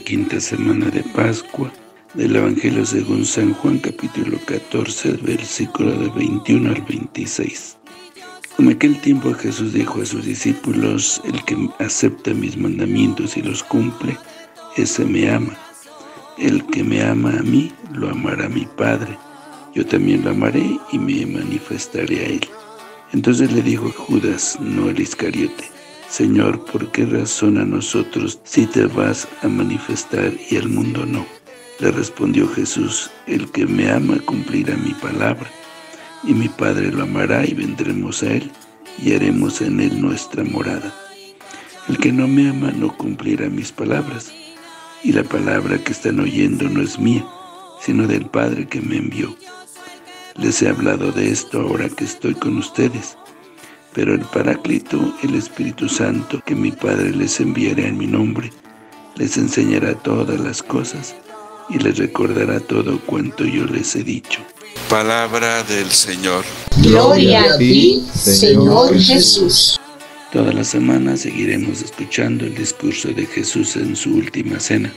quinta semana de Pascua, del Evangelio según San Juan, capítulo 14, versículo de 21 al 26. En aquel tiempo Jesús dijo a sus discípulos: el que acepta mis mandamientos y los cumple, ese me ama. El que me ama a mí, lo amará mi Padre. Yo también lo amaré y me manifestaré a él. Entonces le dijo Judas, no el Iscariote: Señor, ¿por qué razón a nosotros sí te vas a manifestar y al mundo no? Le respondió Jesús: el que me ama cumplirá mi palabra, y mi Padre lo amará y vendremos a él, y haremos en él nuestra morada. El que no me ama no cumplirá mis palabras, y la palabra que están oyendo no es mía, sino del Padre que me envió. Les he hablado de esto ahora que estoy con ustedes, pero el Paráclito, el Espíritu Santo, que mi Padre les enviará en mi nombre, les enseñará todas las cosas y les recordará todo cuanto yo les he dicho. Palabra del Señor. Gloria a ti, Señor Jesús. Toda la semana seguiremos escuchando el discurso de Jesús en su última cena.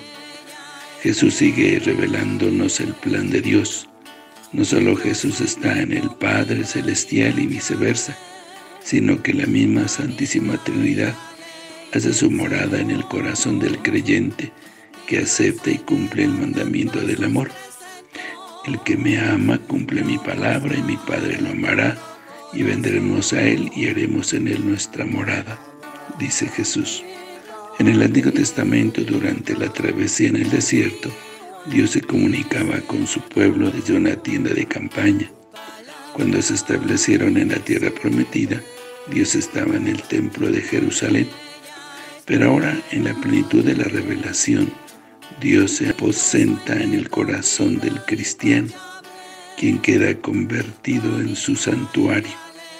Jesús sigue revelándonos el plan de Dios. No solo Jesús está en el Padre Celestial y viceversa, sino que la misma Santísima Trinidad hace su morada en el corazón del creyente que acepta y cumple el mandamiento del amor. El que me ama cumple mi palabra y mi Padre lo amará, y vendremos a él y haremos en él nuestra morada, dice Jesús. En el Antiguo Testamento, durante la travesía en el desierto, Dios se comunicaba con su pueblo desde una tienda de campaña. Cuando se establecieron en la tierra prometida, Dios estaba en el templo de Jerusalén. Pero ahora, en la plenitud de la revelación, Dios se aposenta en el corazón del cristiano, quien queda convertido en su santuario.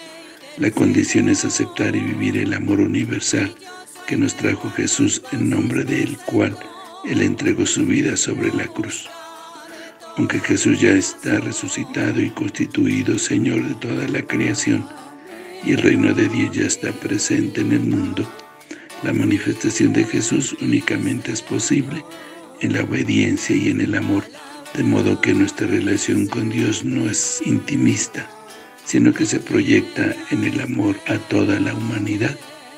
La condición es aceptar y vivir el amor universal que nos trajo Jesús, en nombre del cual Él entregó su vida sobre la cruz. Aunque Jesús ya está resucitado y constituido Señor de toda la creación, y el reino de Dios ya está presente en el mundo, la manifestación de Jesús únicamente es posible en la obediencia y en el amor, de modo que nuestra relación con Dios no es intimista, sino que se proyecta en el amor a toda la humanidad.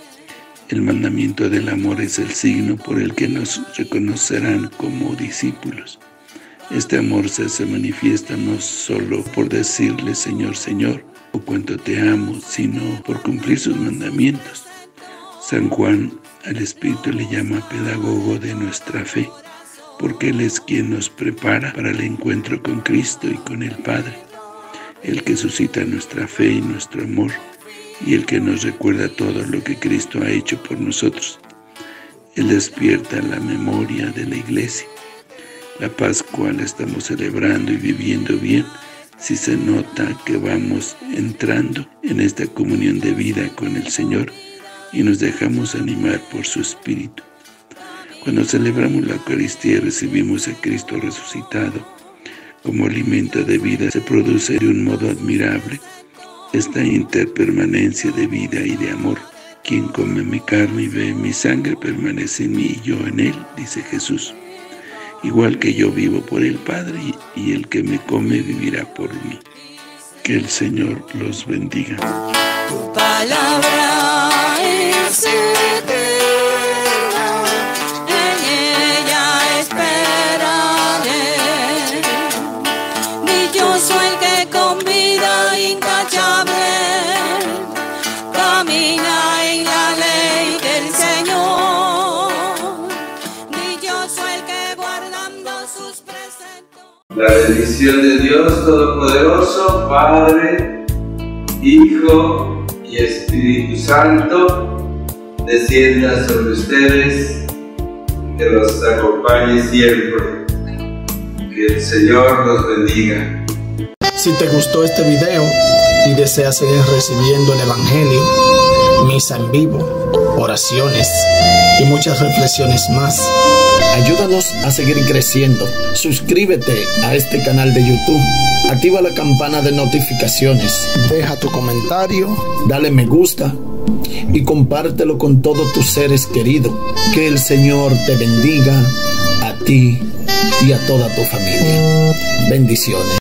El mandamiento del amor es el signo por el que nos reconocerán como discípulos. Este amor se hace manifiesta no solo por decirle Señor, Señor, o cuánto te amo, sino por cumplir sus mandamientos. San Juan al Espíritu le llama pedagogo de nuestra fe, porque Él es quien nos prepara para el encuentro con Cristo y con el Padre, el que suscita nuestra fe y nuestro amor, y el que nos recuerda todo lo que Cristo ha hecho por nosotros. Él despierta la memoria de la Iglesia. La Pascua la estamos celebrando y viviendo bien si se nota que vamos entrando en esta comunión de vida con el Señor y nos dejamos animar por su Espíritu. Cuando celebramos la Eucaristía y recibimos a Cristo resucitado como alimento de vida, se produce de un modo admirable esta interpermanencia de vida y de amor. Quien come mi carne y bebe mi sangre permanece en mí y yo en él, dice Jesús. Igual que yo vivo por el Padre, y el que me come vivirá por mí. Que el Señor los bendiga. Tu palabra es eterna, en ella esperaré. Dichoso el que con vida intachable camina en la ley del Señor. Dichoso el que guardando sus preceptos. La bendición de Dios Todopoderoso, Padre, Hijo y Espíritu Santo, descienda sobre ustedes, que los acompañe siempre. Que el Señor los bendiga. Si te gustó este video y deseas seguir recibiendo el Evangelio, misa en vivo, oraciones y muchas reflexiones más, ayúdanos a seguir creciendo. Suscríbete a este canal de YouTube, activa la campana de notificaciones, deja tu comentario, dale me gusta y compártelo con todos tus seres queridos. Que el Señor te bendiga. ti y a toda tu familia. Bendiciones.